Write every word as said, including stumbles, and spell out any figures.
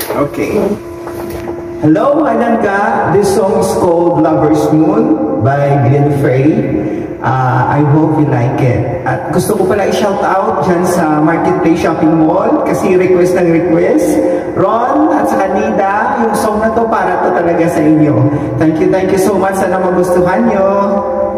Okay. Hello, Ananga. This song is called Lover's Moon by Glenn Frey. Uh, I hope you like it. At gusto ko pala i-shout out dyan sa Marketplace Shopping Mall kasi request ng request. Ron at sa Nida, yung song na to para to talaga sa inyo. Thank you, thank you so much. Sana magustuhan nyo.